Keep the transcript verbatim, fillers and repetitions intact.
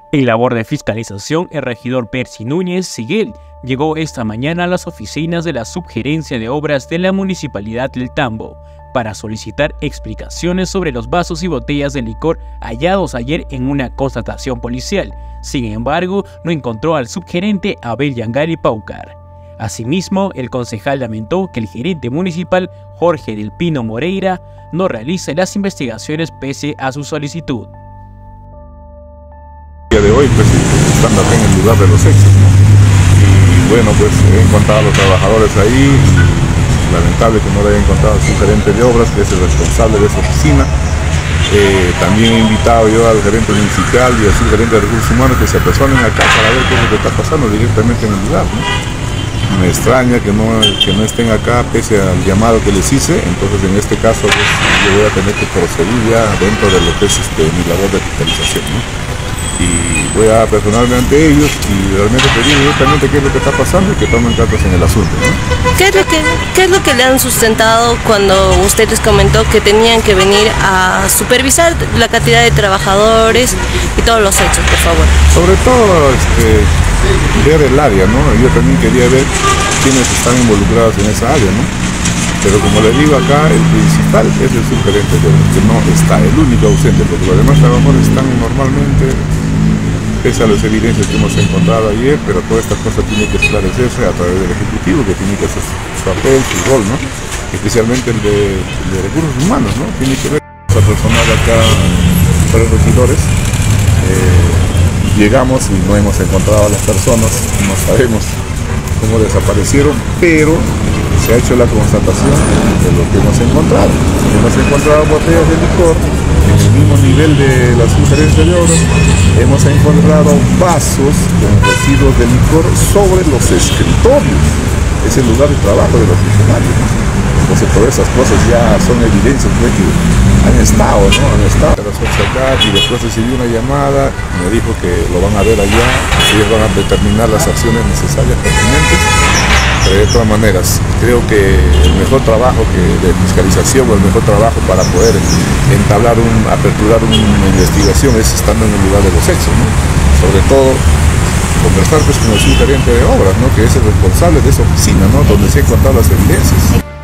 En labor de fiscalización, el regidor Percy Núñez Siguel llegó esta mañana a las oficinas de la Subgerencia de Obras de la Municipalidad del Tambo para solicitar explicaciones sobre los vasos y botellas de licor hallados ayer en una constatación policial. Sin embargo, no encontró al subgerente Abel Yangari Paucar. Asimismo, el concejal lamentó que el gerente municipal Jorge del Pino Moreira no realice las investigaciones pese a su solicitud. El día de hoy, pues, estando acá en el lugar de los hechos, ¿no? Y bueno, pues he encontrado a los trabajadores ahí, y lamentable que no le haya encontrado a su gerente de obras, que es el responsable de esa oficina. Eh, también he invitado yo al gerente municipal y al subgerente de recursos humanos que se apersonen acá para ver qué es lo que está pasando directamente en el lugar, ¿no? Me extraña que no, que no estén acá pese al llamado que les hice, entonces en este caso pues, yo voy a tener que proceder ya dentro de lo que es este, mi labor de fiscalización, ¿no? Y voy a personalmente ante ellos y realmente pedir directamente qué es lo que está pasando y que tomen cartas en el asunto, ¿no? ¿Qué es lo que, qué es lo que le han sustentado cuando usted les comentó que tenían que venir a supervisar la cantidad de trabajadores y todos los hechos, por favor? Sobre todo este, ver el área, ¿no? Yo también quería ver quiénes están involucrados en esa área, ¿no? Pero como le digo acá, el principal es el subgerente, que no está, el único ausente, porque los demás trabajadores están normalmente, pese a las evidencias que hemos encontrado ayer, pero toda esta cosa tiene que esclarecerse a través del Ejecutivo, que tiene que hacer su papel, su rol, ¿no? Especialmente el de, el de recursos humanos, ¿no? Tiene que ver con la personal acá, para los regidores. Eh, llegamos y no hemos encontrado a las personas, no sabemos cómo desaparecieron, pero se ha hecho la constatación de lo que hemos encontrado. Hemos encontrado botellas de licor en el mismo nivel de la subgerencia de obras. Hemos encontrado vasos con residuos de licor sobre los escritorios. Es el lugar de trabajo de los funcionarios, ¿no? Entonces todas esas cosas ya son evidencias de que han estado, ¿no? Han estado. Acá, y después recibí una llamada, me dijo que lo van a ver allá, ellos van a determinar las acciones necesarias pertinentes. Pero de todas maneras, creo que el mejor trabajo que de fiscalización o el mejor trabajo para poder entablar, un, aperturar una investigación es estando en el lugar de los hechos, ¿no? Sobre todo, conversar pues, con el subgerente de obras, ¿no? Que es el responsable de esa oficina, ¿no? Donde se han encontrado las evidencias.